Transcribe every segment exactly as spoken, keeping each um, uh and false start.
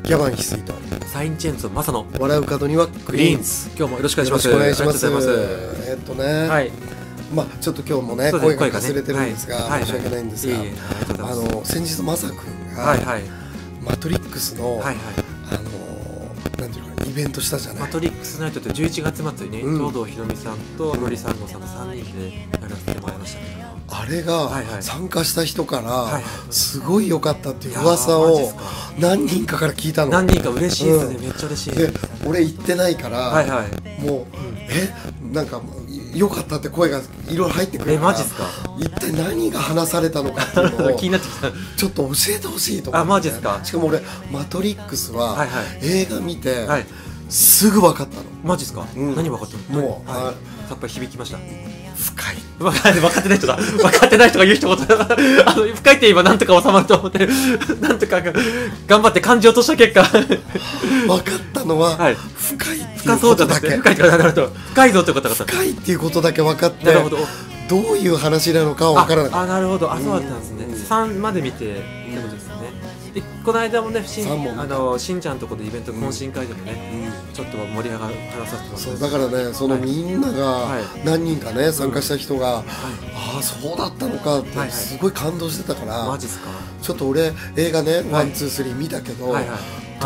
ギャバン翡翠とサインチェンツォマサの笑う角にはグリーンズ。 今日もよろしくお願いします。 よろしくお願いします。 ありがとうございます。 えっとね、 はい、 まあちょっと今日もね声がかすれてるんですが、 はい、 申し訳ないんですが、 はいはい、 あの先日マサ君が、 はいはい、 マトリックスの、はいはい、あのなんていうのかイベントしたじゃない。 マトリックスナイトってじゅういちがつ末にね、 うん、 東堂ひろみさんとのりさんごさんのさんにんでやらせてもらいましたね。 あれが参加した人からすごい良かったっていう噂をを何人かから聞いたの。 何人か嬉しいですね、うん、めっちゃ嬉しいで俺行ってないから、はいはい、もう、うん、えなんか良かったって声がいろいろ入ってくるから、 えマジっすか。 一体何が話されたのかっていうのを気になってきた。 ちょっと教えてほしいと思って、ね、 あマジっすか。 しかも俺マトリックスは映画見て、はい、すぐ分かったの。 マジっすか、うん、何分かったの。 もう、はい、 さっぱり響きました。 深い。 分かってない人だ。分かってない人が言う一言だ。あの深いって言えばなんとか収まると思ってなんとか頑張って感じ落とした結果分かったのは、はい、深いっていうことだけ。 深いってなると深いぞってことだった。 深いっていうことだけ分かって、 なるほど、 どういう話なのかは分からなかった。 あ、なるほど。あ、そうだったんですね。さんまで見てってことですね。でこの間もね、しんあのしんちゃんのところでイベント懇親会でもね、うん、ちょっと盛り上がる話させてもらって、 そうだからね、そのみんなが何人かね参加した人が、うん、ああそうだったのかってすごい感動してたから、 マジっすか。ちょっと俺映画ねワンツースリー見たけど、はいはいはい、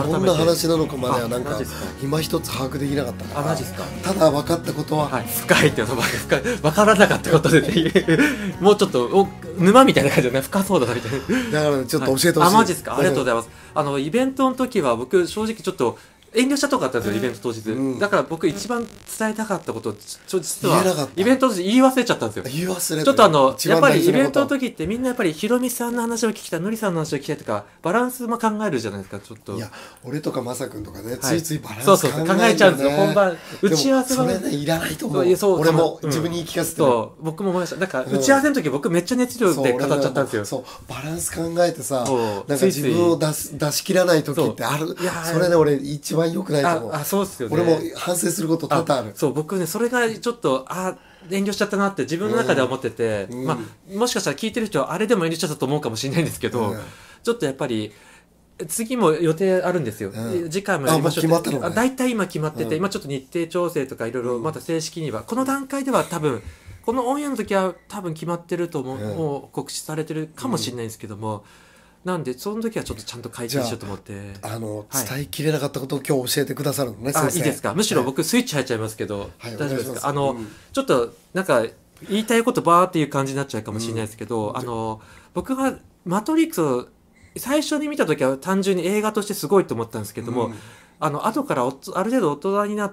どんな話なのかまではなんか今一つ把握できなかったから、 あマジっすか。 ただ分かったことは、 はい、深いっていうのは分からなかったことでもうちょっとお沼みたいな感じでね、深そうだなみたいな。 だからちょっと教えてほしい、はい、 あマジっすか。ありがとうございます。あのイベントの時は僕正直ちょっと遠慮したとこあったんですよ、イベント当日、うん、だから僕一番伝えたかったことを実はイベント当日言い忘れちゃったんですよ。 言い忘れちょっとあのやっぱりイベントの時ってみんなやっぱりひろみさんの話を聞きたい、のりさんの話を聞きたいとかバランスも考えるじゃないですか。ちょっといや俺とかまさくんとかね、はい、ついついバランス考え、そうそう考えちゃうんですよ。本番打ち合わせはそれねいらないと思う。そう俺も自分に言い聞かせて、 うん、そう僕も思いました。だから打ち合わせの時僕めっちゃ熱量で語っちゃったんですよ。 そうバランス考えてさ、なんか自分を出す出し切らない時ってある。それね俺一番良くないと思う。 あそうですよね。 俺も反省すること多々ある。 そう僕ねそれがちょっとあ遠慮しちゃったなって自分の中では思ってて、うん、まあ、もしかしたら聞いてる人はあれでも遠慮しちゃったと思うかもしれないんですけど、うん、ちょっとやっぱり次も予定あるんですよ、うん、次回もやりましょう。 あ、もう決まったのね。 大体今決まってて、うん、今ちょっと日程調整とかいろいろまた正式には、うん、この段階では多分このオンエアの時は多分決まってると思う、うん、もう告知されてるかもしれないんですけども、うんなんでその時はちょっとちゃんと解決しようと思って。 あの、はい、伝えきれなかったことを今日教えてくださるのね。 あいいですか。むしろ僕スイッチ入っちゃいますけど、はい、大丈夫ですか。あの、うん、ちょっとなんか言いたいことバーっていう感じになっちゃうかもしれないですけど、うん、あの僕がマトリックスを最初に見た時は単純に映画としてすごいと思ったんですけども、うん、あの後からある程度大人になって、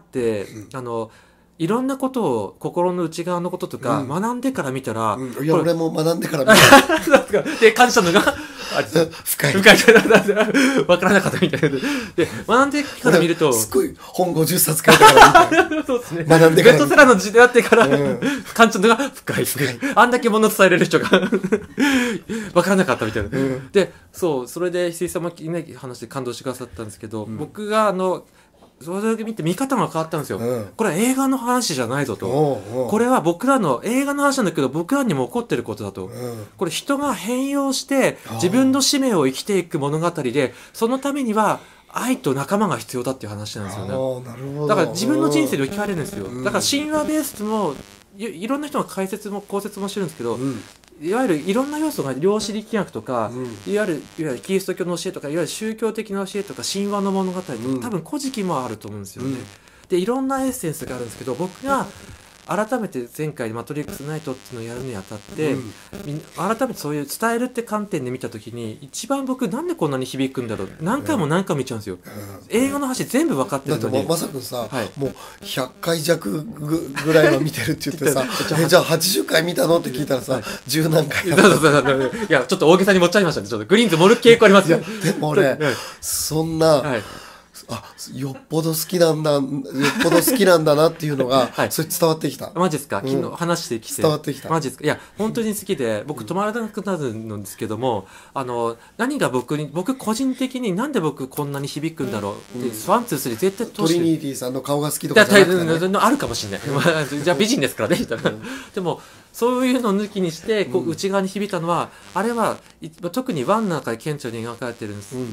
うん、あのいろんなことを心の内側のこととか学んでから見たら、 うんうん、いや俺も学んでから見たで感じたのが深い深い分からなかったみたいなで学んでから見るとすごい本ごじゅっさつ書いてから見たそうですね、学んでからベストセラーの時代あってから、うん、感じたのが深い深いあんだけ物伝えれる人が分からなかったみたいな、うん、でそうそれで翡翠さんも、ね、話して感動してくださったんですけど、うん、僕があのそれだけ見て見方が変わったんですよ、うん、これは映画の話じゃないぞと、おうおうこれは僕らの映画の話なんだけど僕らにも起こってることだと、うん、これ人が変容して自分の使命を生きていく物語でそのためには愛と仲間が必要だっていう話なんですよね。 なるほど。 だから自分の人生で置き換えれるんですよ、うん、だから神話ベースも い, いろんな人が解説も考察もしてるんですけど、うんいわゆるいろんな要素が量子力学とか、うん、いわゆるいわゆるキリスト教の教えとかいわゆる宗教的な教えとか神話の物語とか、うん、多分古事記もあると思うんですよね、うん、でいろんなエッセンスがあるんですけど僕が改めて前回マトリックスナイトっていうのをやるにあたって、うん、改めてそういう伝えるって観点で見た時に一番僕なんでこんなに響くんだろう何回も何回も見ちゃうんですよ、うん、映画の話全部分かってるのにだってまさくんさ、はい、もうひゃっかい弱 ぐ, ぐらいは見てるって言ってさえじゃあはちじゅっかい見たのって聞いたらさ、はい、じゅう何回やったいやちょっと大げさに持っちゃいましたね。ちょっとグリーンズ盛る傾向ありますよ。 いやでも俺、はい、そんな、はいあよっぽど好きなんだよっぽど好きなんだなっていうのが、はい、それ伝わってきた。 マジですか。昨日話してきて、 伝わってきた。 マジですか。いや本当に好きで僕止まらなくなるんですけども、あの何が僕に僕個人的になんで僕こんなに響くんだろうって、うん、ワンツースリー絶対トリニティさんの顔が好きとかじゃなくて、ね、 あるかもしれないじゃあ美人ですからねみたいな、うん、でもそういうのを抜きにしてこう内側に響いたのは、うん、あれは特にワンの中で顕著に描かれてるんです、うん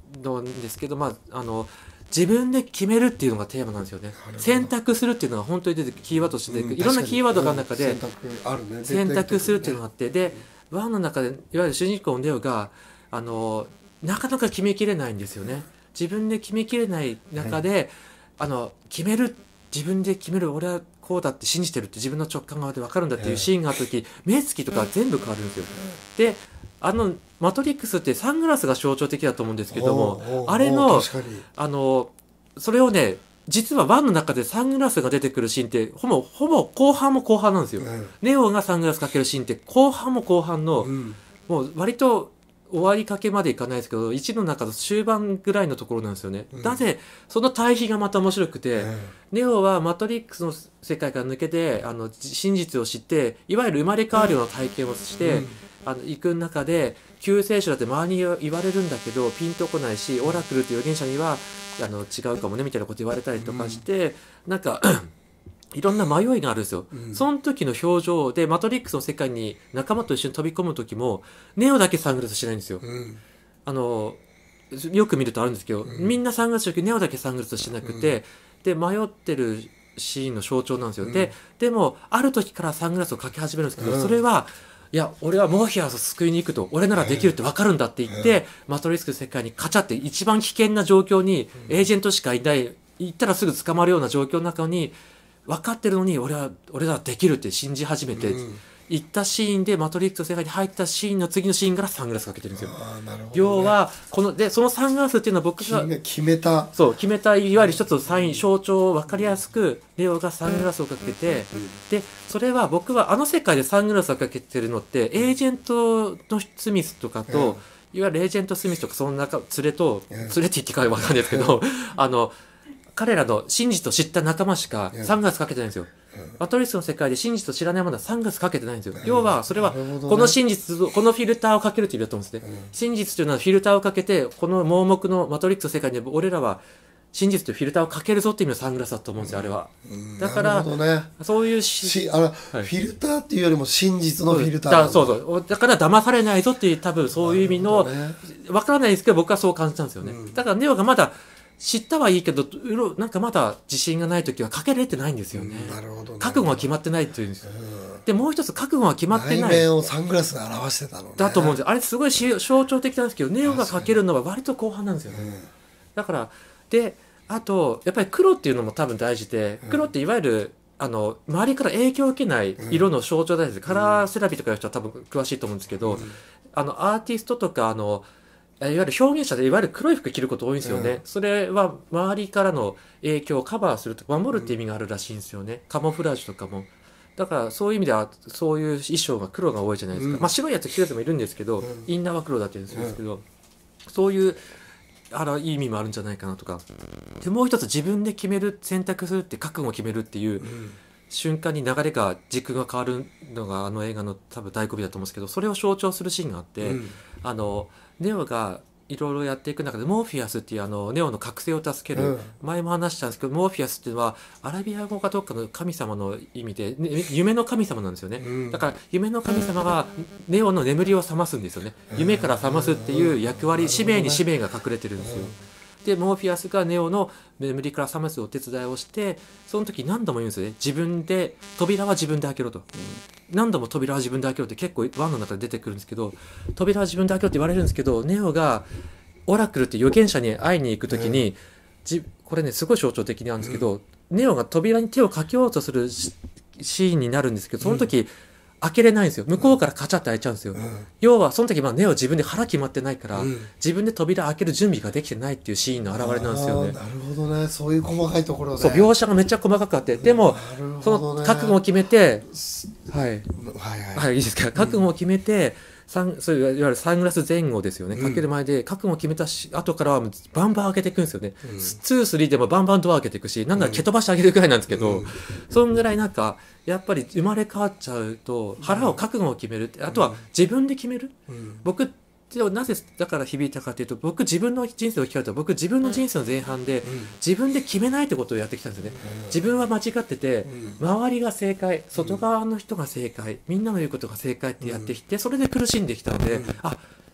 なんですけど、まあ、あの自分で決めるっていうのがテーマなんですよね。選択するっていうのが本当に出てくるキーワードとして、うん、いろんなキーワードがある中で、うん、選択あるね、選択するっていうのがあって、でワンの中でいわゆる主人公のネオがあのなかなか決めきれないんですよね。自分で決めきれない中で、はい、あの決める自分で決める俺はこうだって信じてるって自分の直感側で分かるんだっていうシーンがあった時、目つきとか全部変わるんですよ。であのマトリックスってサングラスが象徴的だと思うんですけども、あれのあのそれをね実はワンの中でサングラスが出てくるシーンってほぼほぼ後半も後半なんですよ、うん、ネオがサングラスかけるシーンって後半も後半の、うん、もう割と終わりかけまでいかないですけどいちの中の終盤ぐらいのところなんですよね、うん、なぜその対比がまた面白くて、うん、ネオはマトリックスの世界から抜けてあの真実を知っていわゆる生まれ変わるような体験をして、うん、あの行く中で救世主だって周りに言われるんだけどピンとこないしオラクルっていう預言者にはあの違うかもねみたいなこと言われたりとかして、うん、なんかいろんな迷いがあるんですよ、うん、その時の表情でマトリックスの世界に仲間と一緒に飛び込む時もネオだけサングラスしないんですよ、うん、あのよく見るとあるんですけど、うん、みんなサングラスしてるけどネオだけサングラスしてなくて、うん、で迷ってるシーンの象徴なんですよ、うん、で, でもある時からサングラスをかけ始めるんですけど、うん、それはいや俺はモーフィアスを救いに行くと俺ならできるって分かるんだって言って、うん、マトリックスの世界にカチャって一番危険な状況に、うん、エージェントしかいない行ったらすぐ捕まるような状況の中に分かってるのに俺は俺らできるって信じ始めて、うん、行ったシーンでマトリックスの世界に入ったシーンの次のシーンからサングラスかけてるんですよ。あ、なるほどね、要はこのでそのサングラスっていうのは僕が決めたそう決めたいわゆる一つのサイン象徴を分かりやすくレオがサングラスをかけて、うん、でそれは僕はあの世界でサングラスをかけてるのってエージェントのスミスとかと、うん、いわゆるエージェントスミスとかその中連れと、うん、連れて行ってから分かんないですけど、うん、あの彼らの真実を知った仲間しかサングラスかけてないんですよ、うん、マトリックスの世界で真実を知らないものはサングラスかけてないんですよ、うん、要はそれはこの真実、ね、このフィルターをかけるという意味だと思うんですね、うん、真実というのはフィルターをかけてこの盲目のマトリックスの世界に俺らは真実というフィルターをかけるぞっていう意味のサングラスだと思うんですよ、うん、あれは、うん、だから、ね、そういうしあの、はい、フィルターっていうよりも真実のフィルター、 うん、だそうそうだから騙されないぞっていう多分そういう意味の、ね、分からないですけど僕はそう感じたんですよね、うん、だからネオがまだ知ったはいいけどなんかまだ自信がないときはかけれてないんですよね、うん、なるほどね、覚悟は決まってないっていうんですよ、うん、でもう一つ覚悟は決まってない内面をサングラスで表してたのねだと思うんですよ。あれすごい象徴的なんですけどネオがかけるのは割と後半なんですよね、うん、だからであとやっぱり黒っていうのも多分大事で、黒っていわゆるあの周りから影響を受けない色の象徴大事で、うん、カラーセラピーとかいう人は多分詳しいと思うんですけど、うん、あのアーティストとかあのいわゆる表現者でいわゆる黒い服着ること多いんですよね、うん、それは周りからの影響をカバーするとか守るっていう意味があるらしいんですよね、うん、カモフラージュとかもだからそういう意味ではそういう衣装が黒が多いじゃないですか、うん、まあ白いやつ着るやつもいるんですけど、うん、インナーは黒だって言うんですけど、うん、そういうあらいい意味もあるんじゃないかなとかでもう一つ自分で決める選択するって覚悟を決めるっていう、うん瞬間に流れが軸が変わるのがあの映画の多分醍醐味だと思うんですけどそれを象徴するシーンがあって、うん、あのネオがいろいろやっていく中でモーフィアスっていうあのネオの覚醒を助ける、うん、前も話したんですけどモーフィアスっていうのはアラビア語かどっかの神様の意味で、ね、夢の神様なんですよね、うん、だから夢の神様がネオの眠りを覚ますんですよね、うん、夢から覚ますっていう役割、うん、使命に使命が隠れてるんですよ、うんでモーフィアスがネオの眠りから覚ますお手伝いをしてその時何度も言うんですよね自分で扉は自分で開けろと、うん、何度も扉は自分で開けろって結構ワンの中で出てくるんですけど扉は自分で開けろって言われるんですけどネオがオラクルって預言者に会いに行く時に、うん、じこれねすごい象徴的なんですけど、うん、ネオが扉に手をかけようとするシーンになるんですけどその時、うん開けれないんですよ向こうからカチャって開いちゃうんですよ、うん、要はその時まあネオ自分で腹決まってないから、うん、自分で扉開ける準備ができてないっていうシーンの表れなんですよね。 なるほどねそういう細かいところねそう描写がめっちゃ細かくあってでも、ね、その覚悟を決めてはい、はいはいはい、いいですか覚悟を決めて、サンそういういわゆるサングラス前後ですよね、かける前で覚悟を決めたし後からはバンバン開けていくんですよね、うん、に、さんでもバンバンドア開けていくしなんなら蹴飛ばしてあげるくらいなんですけど、うん、そんぐらいなんかやっぱり生まれ変わっちゃうと腹を覚悟を決めるってあとは自分で決める、うん、僕なぜだから響いたかというと僕自分の人生を聞かれたら僕自分の人生の前半で、うん、自分で決めないってことをやってきたんですよね、うん、自分は間違ってて、うん、周りが正解外側の人が正解みんなの言うことが正解ってやってきて、それで苦しんできたんで、うん、あ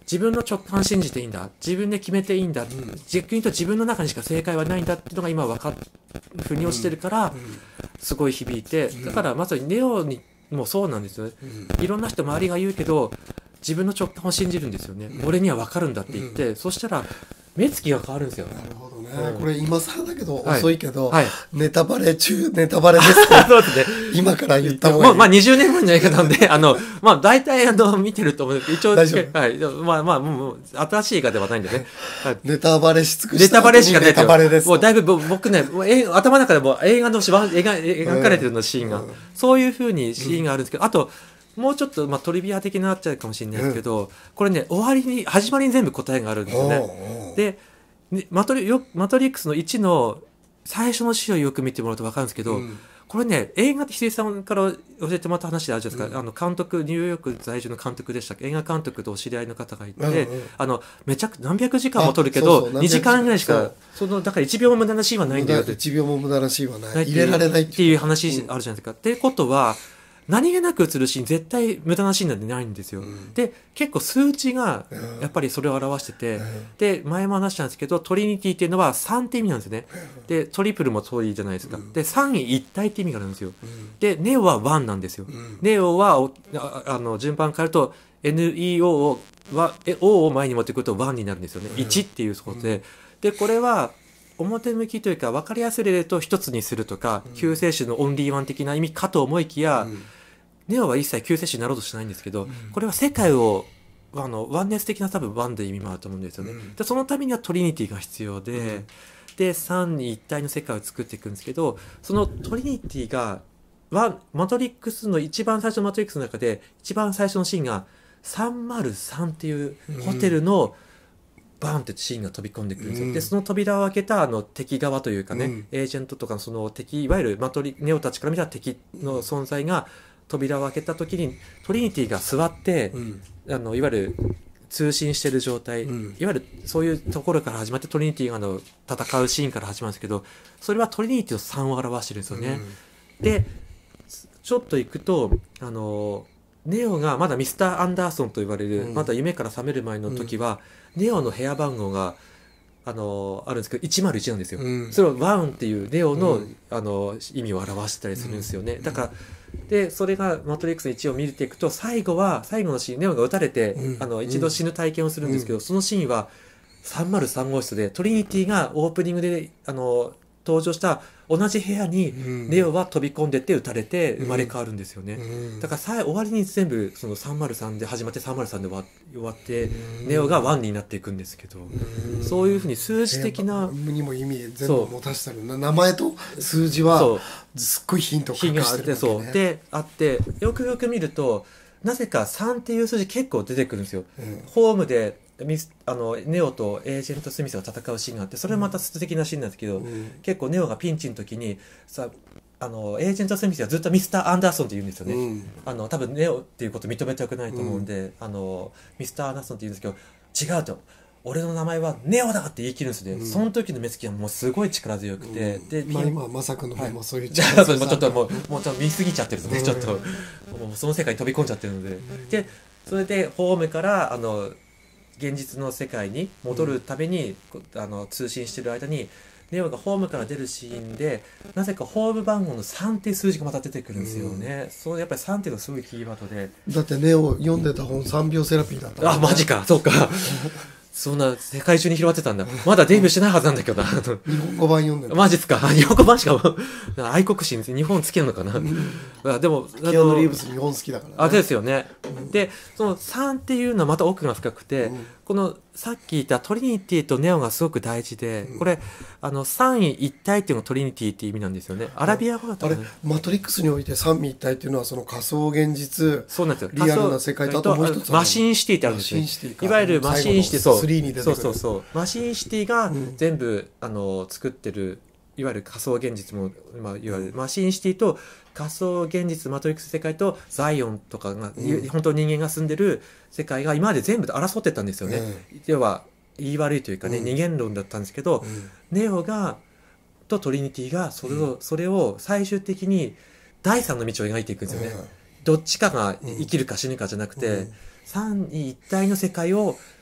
自分の直感信じていいんだ、自分で決めていいんだ、うん、逆に言うと自分の中にしか正解はないんだっていうのが今分かる腑に落ちてるから、すごい響いて、だからまさにネオにもそうなんですよね、うん、いろんな人周りが言うけど自分の直感を信じるんですよね、うん、俺には分かるんだって言って、うん、そしたら目つきが変わるんですよ。 なるほどね、うん、これ今更だけど遅いけど、 はいはい、 ネタバレ中ネタバレですそうですね、 今から言った方がいい。 まあにじゅうねんまえの映画なんであのまあ大体あの見てると思うんですけど、一応大丈夫、 はい、まあまあもう新しい映画ではないんでね、はい、 ネタバレし尽くしたネタバレしかないネタバレです。 もうだいぶ僕ね頭の中でも映画の描描かれてるのシーンが、うん、そういう風にシーンがあるんですけど、あともうちょっと、まあ、トリビア的になっちゃうかもしれないですけど、うん、これね終わりに始まりに全部答えがあるんですよね。でマトリ、よマトリックスのいちの最初のシーンをよく見てもらうと分かるんですけど、うん、これね映画ってひでさんから教えてもらった話であるじゃないですか、うん、あの監督ニューヨーク在住の監督でしたっけ、映画監督とお知り合いの方がいて、うんうん、あのめちゃく何百時間も撮るけどそうそうにじかんぐらいしかそのだからいちびょうも無駄なシーンはないんだよって、 いちびょうも無駄なシーンはない、入れられないっていう話あるじゃないですか、うん、ってことは何気なく映るシーン絶対無駄なシーンなんてないんですよ、うん、で結構数値がやっぱりそれを表してて、うん、で前も話したんですけどトリニティっていうのはさんって意味なんですよね、うん、でトリプルもトリじゃないですか、うん、でさん位一体って意味があるんですよ、うん、でネオはワンなんですよ、うん、ネオはああの順番変えると エヌイーオー をは O を前に持ってくるとワンになるんですよね、うん、いちっていうことで、でこれは表向きというか分かりやすい例で言うと一つにするとか、うん、救世主のオンリーワン的な意味かと思いきや、うん、ネオは一切救世主になろうとしないんですけど、うん、これは世界をあのワンネス的な多分ワンで意味もあると思うんですよね、うん、でそのためにはトリニティが必要で、うん、で三位一体の世界を作っていくんですけど、そのトリニティがワンマトリックスの一番最初のマトリックスの中で一番最初のシーンがさんまるさんっていうホテルのバーンってシーンが飛び込んでくるんですよ、うん、でその扉を開けたあの敵側というかね、うん、エージェントとかその敵いわゆるマトリネオたちから見た敵の存在が扉を開けた時にトリニティが座って、うん、あのいわゆる通信してる状態、うん、いわゆるそういうところから始まってトリニティがあの戦うシーンから始まるんですけど、それはトリニティのさんを表してるんですよね、うん、でちょっと行くとあのネオがまだミスター・アンダーソンと言われる、うん、まだ夢から覚める前の時は、うん、ネオの部屋番号があのあるんですけどいちまるいちなんですよ、うん、それはワンっていうネオの、うん、あの意味を表したりするんですよね、うん、だからでそれがマトリックスのいちを見ていくと最後は最後のシーンネオが撃たれて、うん、あの一度死ぬ体験をするんですけど、うん、そのシーンはさんまるさん号室でトリニティがオープニングであの登場した同じ部屋にネオは飛び込んでって撃たれて生まれ変わるんですよね、うん、だからさ終わりに全部そのさんまるさんで始まってさんまるさんで終わ終わって、うん、ネオがワンになっていくんですけど、うん、そういうふうに数字的なにも意味全部持たせたる名前と数字はすっごいヒントを隠してるわけ、ね、 そうであってよくよく見るとなぜかさんっていう数字結構出てくるんですよ、うん、ホームでミスあのネオとエージェント・スミスが戦うシーンがあって、それはまた素敵なシーンなんですけど、うん、結構ネオがピンチの時にさあのエージェント・スミスはずっとミスター・アンダーソンって言うんですよね、うん、あの多分ネオっていうこと認めたくないと思うんで、うん、あのミスター・アンダーソンって言うんですけど違うと俺の名前はネオだって言い切るんですね、うん、その時の目つきはもうすごい力強くて、うん、で、 まあ、今まさくの方もそういう力強さ、はい、ちょっともうもうちょっと見すぎちゃってるので、うん、ちょっともうその世界に飛び込んじゃってるので、うん、でそれでホームからあの現実の世界に戻るために、うん、あの通信してる間にネオがホームから出るシーンでなぜかホーム番号のさんっていう数字がまた出てくるんですよね、うん、そうやっぱりさんっていうのがすごいキーワードで、 だってネオ読んでた本さんびょうセラピーだった、ね、 あマジかそうかそんな世界中に広がってたんだ。まだデビューしてないはずなんだけどな。日本語版読んでる。 マジっすか。日本語版しか愛国心日本好きなのかな。でもキアヌ・リーブス日本好きだからね。 あですよね。うん、でそのさんっていうのはまた奥が深くて、うん、このさっき言ったトリニティとネオがすごく大事で、これあの三位一体っていうのがトリニティっていう意味なんですよね。アラビア語だと、ね、 あれマトリックスにおいて三位一体っていうのはその仮想現実、 そうなんですよ。 リアルな世界とあともう一つマシンシティってあるんですよ。いわゆるマシンシティ、そうスリーに出てくる。 そうそうそうマシンシティが全部、うん、あの作ってるいわゆる仮想現実も、まあ、いわゆるマシンシティと仮想現実マトリックス世界とザイオンとかが、うん、本当に人間が住んでる世界が今まで全部で争ってたんですよね、うん、要は言い悪いというかね、うん、二元論だったんですけど、うん、ネオがとトリニティがそれを、うん、それを最終的に第三の道を描いていくんですよね、うん、どっちかが生きるか死ぬかじゃなくて、うん、三位一体の世界を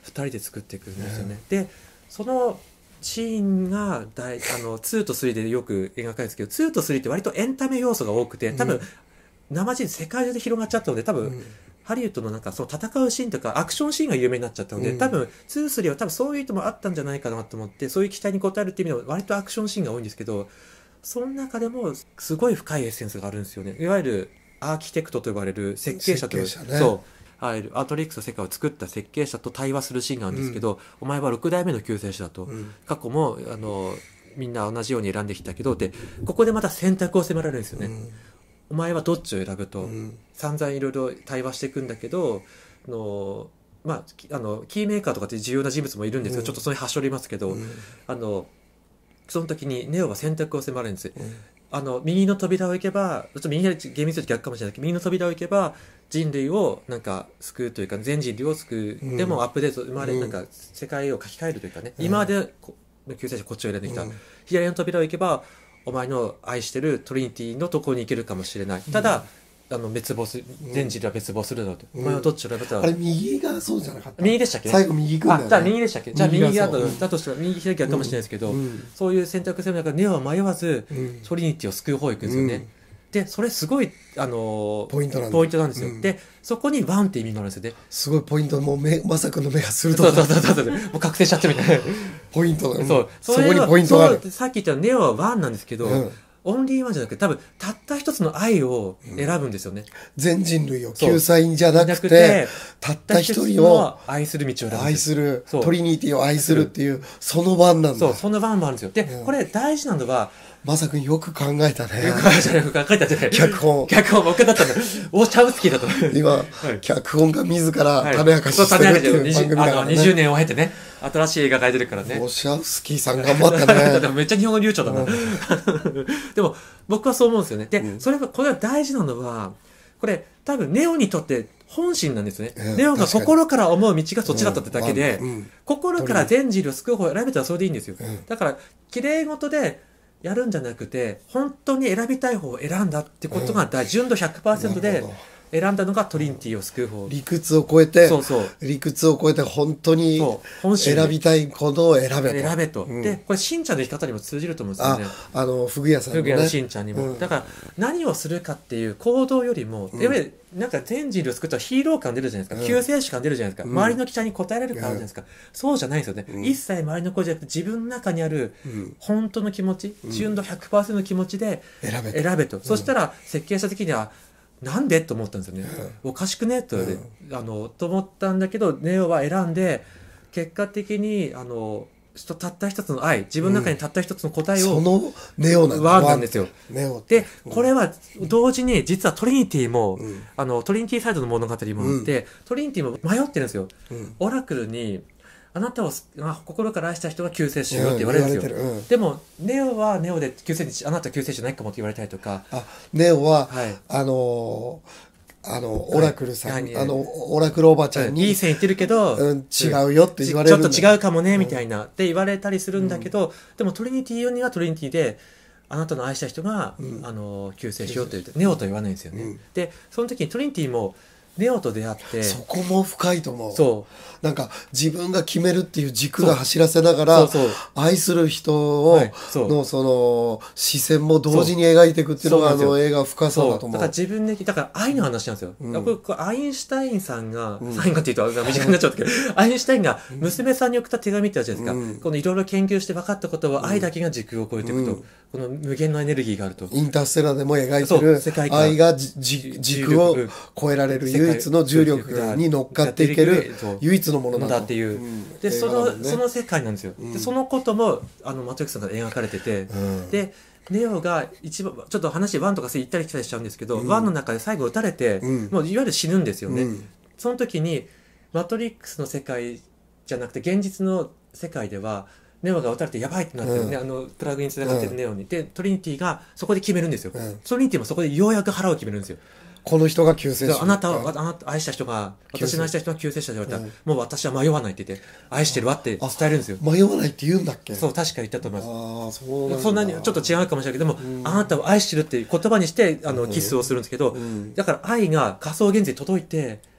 ふたりで作っていくんですよね、うん、でそのシーンが大あのにとさんでよく描かれるんですけど、にとさんって割とエンタメ要素が多くて、多分、うん、生地世界中で広がっちゃったので、多分、うん、ハリウッドのなんかその戦うシーンとかアクションシーンが有名になっちゃったので、うん、多分にとさんは多分そういう意図もあったんじゃないかなと思って、そういう期待に応えるっていう意味では割とアクションシーンが多いんですけど、その中でもすごい深いエッセンスがあるんですよね。いわゆるアーキテクトと呼ばれる設計者という、ね、そうアートリックスの世界を作った設計者と対話するシーンがあるんですけど、うん、お前はろく代目の救世主だと、うん、過去もあのみんな同じように選んできたけどでここでまた選択を迫られるんですよね、うん、お前はどっちを選ぶと、うん、散々いろいろ対話していくんだけどあの、まあ、あのキーメーカーとかって重要な人物もいるんですが、うん、ちょっとそれはしょりますけど、うん、あのその時にネオは選択を迫られるんです、うん、あの右の扉を行けばちょっと右が厳密に逆かもしれないけど右の扉を行けば人類をなんか救うというか全人類を救う、うん、でもアップデート生まれ、うん、なんか世界を書き換えるというかね、うん、今まで救世主こっちを選んできた、うん、左の扉を行けばお前の愛してるトリニティのところに行けるかもしれない、ただ、うん、あの滅亡する全人類は滅亡するだろうと、うん、お前はどっちを選ぶと、 あれ右がそうじゃなかった？ 右でしたっけ、ね、 最後右行くんだよね。 あ、じゃあ右でしたっけ、じゃあ右がだとしたら右左逆かもしれないですけど、うん、そういう選択肢の中でネオは迷わず、うん、トリニティを救う方へ行くんですよね、うん、でそれすごい、あのー、ポイントなんポイントなんですよ、うん、でそこにワンって意味があるんですよね。 すごいポイント、もう目まさくんの目が鋭い、そうそうそうそう、もう覚醒しちゃってみたいなポイントだ、 そう、 そこにポイントがある。 さっき言ったネオはワンなんですけど、うん、オンリーワンじゃなくて多分たった一つの愛を選ぶんですよね、うん、 全人類を救済じゃなくてたった一人を愛する道を選ぶ、 愛するトリニティを愛するっていうそのワンなんだ。 そう、そのワンもあるんですよ。で、うん、これ大事なのはまさくんよく考えたね。 よく考えたね。よく考えたじゃない。 脚本。 脚本僕だったんだ。オーチャウスキーだと。 今、はい、脚本が自ら種明かししてるっていう番組だからね。 にじゅうねんを経てね、新しい映画が出るからね。 オーチャウスキーさん頑張ったね。 でもめっちゃ日本語流暢だな。うん、でも僕はそう思うんですよね。で、うん、それはこれは大事なのはこれ多分ネオにとって本心なんですね、うん、ネオが心から思う道がそっちだったってだけで、うんうん、心から全人類を救う方を選べたらそれでいいんですよ、うん、だから綺麗事でやるんじゃなくて本当に選びたい方を選んだってことが大事、うん、純度 ひゃくパーセント で選んだのがトリニティを救う方、 理屈を超えてそうそう理屈を超えて本当に選びたいことを選べと選べと、うん、でこれしんちゃんの生き方にも通じると思うんですよね。 ああのフグ屋さんのね、 フグ屋のしんちゃんにも、うん、だから何をするかっていう行動よりも、うん、やっぱりなんか全人類を救ったらヒーロー感出るじゃないですか、うん、救世主感出るじゃないですか、うん、周りの期待に応えられる感あるじゃないですか、うん、そうじゃないんですよね、うん、一切周りの声じゃなくて自分の中にある本当の気持ち、うん、純度 ひゃくパーセント の気持ちで選べ、選べと、うん、そしたら設計者的にはなんでと思ったんですよね、うん、おかしくねと、うん、あのと思ったんだけどネオは選んで結果的にあのたった一つの愛、自分の中にたった一つの答えを、 うん、そのネオなんワンなんですよ。 ネオで、うん、これは同時に実はトリニティも、うん、あのトリニティサイドの物語もあって、うん、トリニティも迷ってるんですよ、うん、オラクルにあなたを心から愛した人が救世主よって言われるんですよ、うんうん、でもネオはネオで救世主、あなたは救世主じゃないかもって言われたりとか、 あネオは、はい、あのー、あのオラクルさん、はい、あのオラクルおばちゃんにいい線言ってるけど、 うん、違うよって言われるんだ、 ちょっと違うかもねみたいな、うん、って言われたりするんだけど、うん、でもトリニティにはトリニティであなたの愛した人が、うん、あの救世主よと言ってネオと言わないんですよね、うん、でその時にトリニティもネオと出会って、 そこも深いと思う。 そうなんか自分が決めるっていう軸が走らせながら、そうそう愛する人を、はい、そのその視線も同時に描いていくっていうのがあの映画深さだと思う。 だから自分でだから愛の話なんですよ、うん、これアインシュタインさんが、うん、アインがって言うと短くなっちゃったけどアインシュタインが娘さんに送った手紙ってやつじゃないですか、うん、このいろいろ研究して分かったことは愛だけが軸を超えていくと、うん、この無限のエネルギーがあると、 インターステラーでも描いてる愛が軸を超えられる唯一の重力に乗っかっていける唯一のものだっていう、うん、でその、ね、その世界なんですよ、うん、でそのこともあのマトリックスさんが描かれてて、うん、でネオが一番ちょっと話ワンとか行ったり来たりしちゃうんですけど、うん、ワンの中で最後撃たれて、うん、もういわゆる死ぬんですよね、うん、その時にマトリックスの世界じゃなくて現実の世界ではネオが撃たれてやばいってなってるね、うん、あのプラグインつながってるネオに、でトリニティがそこで決めるんですよ、うん、トリニティもそこでようやく腹を決めるんですよ。 この人が救世主、 あなたはあなた愛した人が私の愛した人が救世主だと言われたら、うん、もう私は迷わないって言って愛してるわって伝えるんですよ。 迷わないって言うんだっけ。 そう確か言ったと思います。 あそうなんだ。 そんなにちょっと違うかもしれないけども、うん、あなたを愛してるって言葉にしてあのキスをするんですけど、うん、だから愛が仮想現実に届いて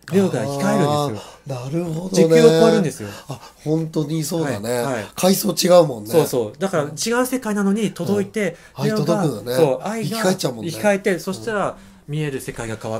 ネオが生き返るんですよ。 なるほどね。 時空を超えるんですよ。 あ、本当にそうだね。はいはい、階層違うもんね。 そうそう。だから違う世界なのに届いて、 うん、ネオが愛届くのね。 そう、愛が生き返っちゃうもんね。 生き返って、そしたら見える世界が変わって、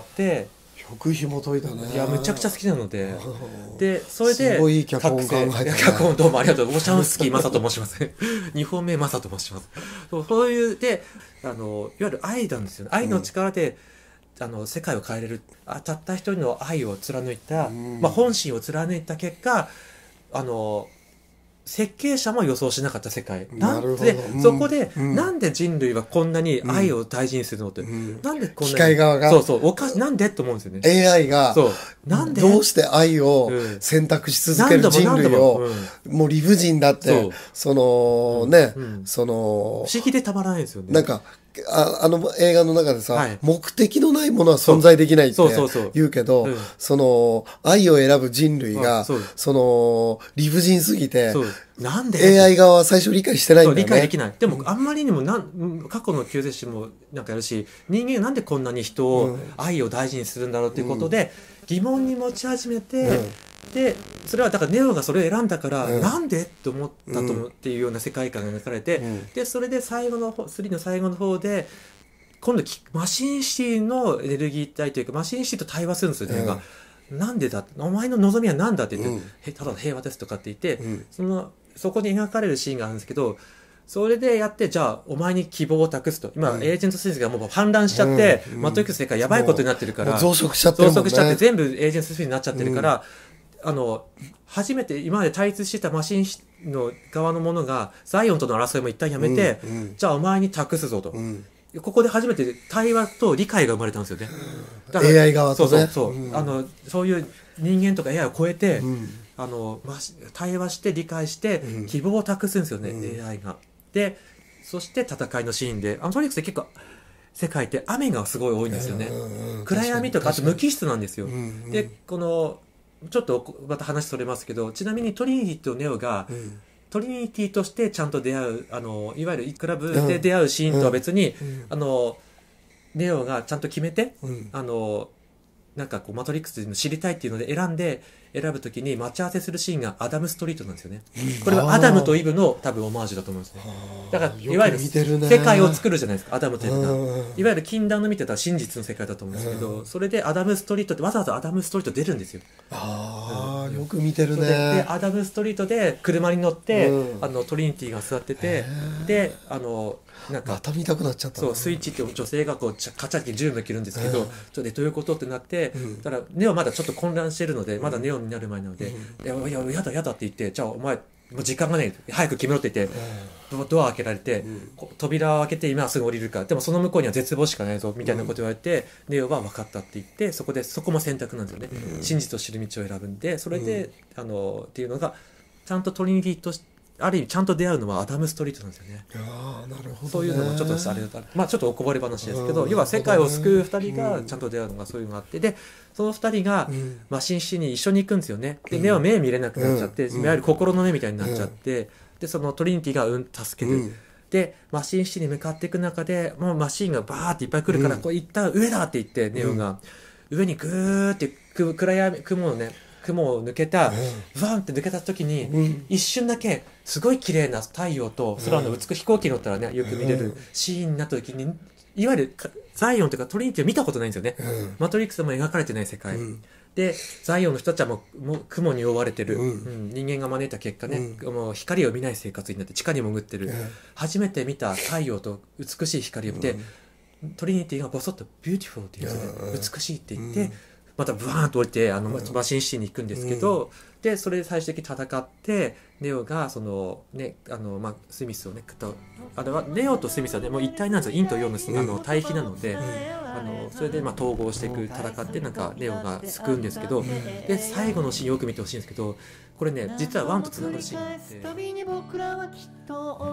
よく紐解いたね。 いや、むちゃくちゃ好きなので。で、それで、 すごいいい脚本考えた、ね。 脚本どうもありがとう。オシャンスキーマサと申します。にほんめマサと申します。そういう、で、あの、いわゆる愛なんですよね。愛の力で、うん、あの世界を変えれる。あ、たった一人の愛を貫いた、うん、まあ、本心を貫いた結果、あの、設計者も予想しなかった世界。なんで、うん、そこで、うん、なんで人類はこんなに愛を大事にするのって、うん、なんでこんなに。 機械側が。 そうそう、おかし、なんでと思うんですよね。 エーアイ が、 そう。なんでどうして愛を選択し続ける人類を、うん、もう理不尽だって、その、ね、その、 不思議でたまらないですよね。 なんか、あ, あの映画の中でさ、はい、目的のないものは存在できないって言うけど、その愛を選ぶ人類が、そ, その理不尽すぎて、 なんでエーアイ 側は最初理解してないんだよね。 理解できない。でも、あんまりにもなん過去の救世主もなんかやるし、人間がなんでこんなに人を、愛を大事にするんだろうっていうことで、疑問に持ち始めて、うんでそれはだからネオがそれを選んだから、うん、なんでって思ったと思うっていうような世界観が描かれて、うん、でそれで最後のスリーの最後の方で今度マシンシティのエネルギー体というかマシンシティと対話するんですよ、ネオが。なんでだお前の望みは何だって言って、うん、ただ平和ですとかって言って、うん、そのそこに描かれるシーンがあるんですけど、それでやって、じゃあお前に希望を託すと。今、うん、エージェントスミスがもう反乱しちゃって、うん、マトリックス世界やばいことになってるから、 増殖しちゃってるもんね。 増殖しちゃって全部エージェントスミスになっちゃってるから、うん、あの初めて今まで対立してたマシンの側のものがザイオンとの争いも一旦やめて、うんうん、じゃあお前に託すぞと、うん、ここで初めて対話と理解が生まれたんですよね。 だから エーアイ 側とね、 そうそうそう、うん、あのそういう人間とか エーアイ を超えて、うん、あのま、対話して理解して希望を託すんですよね、うん、エーアイ が。でそして戦いのシーンで、あのトリックスって結構世界って雨がすごい多いんですよね、うんうん、暗闇とかあと無機質なんですよ、うんうん、でこのちょっとまた話それますけど、ちなみにトリニティとネオが、うん、トリニティとしてちゃんと出会う、あのいわゆるクラブで出会うシーンとは別に、うんうん、あのネオがちゃんと決めて、うん、あのなんかこうマトリックスの知りたいっていうので選んで選ぶときに待ち合わせするシーンがアダムストリートなんですよね、うん、これはアダムとイブの多分オマージュだと思うんですね。だからいわゆる世界を作るじゃないですか、アダムとイブが。いわゆる禁断の見てたら真実の世界だと思うんですけど、それでアダムストリートってわざわざアダムストリート出るんですよ。 ああ、うん、よく見てるね。 でアダムストリートで車に乗って、うん、あのトリニティが座ってて、であのなんかまた見たくなっちゃったな。 そうスイッチって女性がこうカチャって銃向けるんですけど、うん、ちょっとでどういうことってなって、うん、だからネオまだちょっと混乱してるので、まだネオになる前なので、うん、いやいややだやだって言って、じゃあお前もう時間がない早く決めろって言って、うん、ドア開けられて、うん、扉を開けて今すぐ降りるから、でもその向こうには絶望しかないぞみたいなこと言われて、うん、ネオは分かったって言って、そこでそこも選択なんですよね、うん、真実を知る道を選ぶんで、それで、うん、あのっていうのがちゃんとトリニティとしてある意味ちゃんと出会うのはアダムストリートなんですよね。 あ、なるほどね。 そういうのもちょっとあれだ、まあちょっとおこぼれ話ですけど、要は世界を救うふたりがちゃんと出会うのがそういうのがあって、でそのふたりがマシンシに一緒に行くんですよね。で目は目見れなくなっちゃって、いわゆる心の目みたいになっちゃって、でそのトリニティがうん助ける、でマシンシに向かっていく中でもうマシンがバーっていっぱい来るから、こう一旦上だって言ってネオが上にグーって暗闇雲のね雲を抜けた、ブワンって抜けた時に、うん、一瞬だけすごい綺麗な太陽と空の美しい飛行機に乗ったらね、よく見れるシーンになった時に、いわゆるザイオンというかトリニティを見たことないんですよね、うん、マトリックスでも描かれてない世界、うん、でザイオンの人たちはもう、もう雲に覆われてる、うんうん、人間が招いた結果ね、うん、もう光を見ない生活になって地下に潜ってる、うん、初めて見た太陽と美しい光を見て、うん、トリニティがボソッとビューティフルって言うんですよね、美しいって言って、うん、またブワーンと降りてあのマシンシティに行くんですけど、うん、でそれで最終的に戦ってネオがその、ねあのまあ、スミスをねとあれはネオとスミスは、ね、もう一体なんですよ。陰と陽の、うん、あの対比なので、うん、あのそれでまあ統合していく戦ってなんかネオが救うんですけど、うん、で最後のシーンよく見てほしいんですけど、これね実はワンとつながるシーンがあって、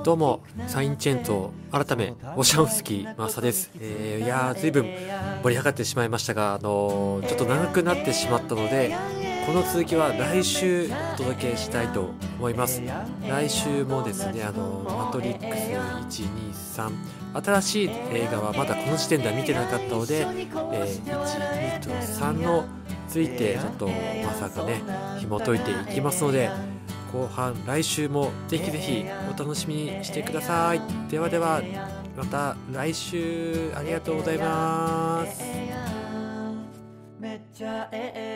どうもサインチェント改めオシャンスキーマサです。えー、いやー随分盛り上がってしまいましたが、あのー、ちょっと長くなってしまったのでこの続きは来週お届けしたいと思います。来週もですね、あのマトリックスいちにさん新しい映画はまだこの時点では見てなかったので、えー、いち、にとさんのついてちょっとまさかね紐解いていきますので、後半来週もぜひぜひお楽しみにしてください。ではではまた来週、ありがとうございます。めっちゃええ